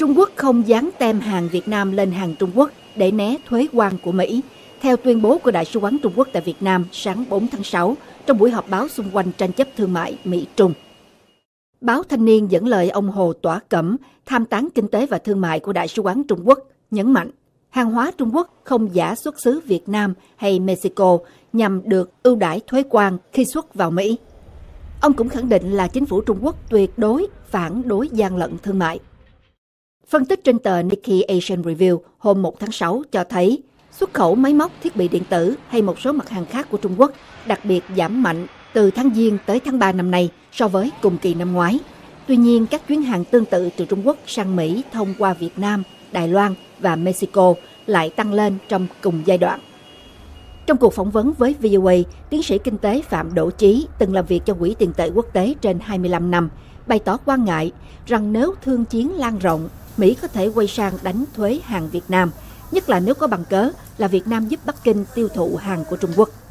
Trung Quốc không dán tem hàng Việt Nam lên hàng Trung Quốc để né thuế quan của Mỹ. Theo tuyên bố của Đại sứ quán Trung Quốc tại Việt Nam sáng 4 tháng 6, trong buổi họp báo xung quanh tranh chấp thương mại Mỹ-Trung. Báo Thanh niên dẫn lời ông Hồ Tỏa Cẩm, tham tán kinh tế và thương mại của Đại sứ quán Trung Quốc, nhấn mạnh hàng hóa Trung Quốc không giả xuất xứ Việt Nam hay Mexico nhằm được ưu đãi thuế quan khi xuất vào Mỹ. Ông cũng khẳng định là chính phủ Trung Quốc tuyệt đối phản đối gian lận thương mại. Phân tích trên tờ Nikkei Asian Review hôm 1 tháng 6 cho thấy xuất khẩu máy móc, thiết bị điện tử hay một số mặt hàng khác của Trung Quốc đặc biệt giảm mạnh từ tháng Giêng tới tháng 3 năm nay so với cùng kỳ năm ngoái. Tuy nhiên, các chuyến hàng tương tự từ Trung Quốc sang Mỹ thông qua Việt Nam, Đài Loan và Mexico lại tăng lên trong cùng giai đoạn. Trong cuộc phỏng vấn với VOA, tiến sĩ kinh tế Phạm Đỗ Chí, từng làm việc cho Quỹ tiền tệ quốc tế trên 25 năm, bày tỏ quan ngại rằng nếu thương chiến lan rộng, Mỹ có thể quay sang đánh thuế hàng Việt Nam, nhất là nếu có bằng cớ là Việt Nam giúp Bắc Kinh tiêu thụ hàng của Trung Quốc.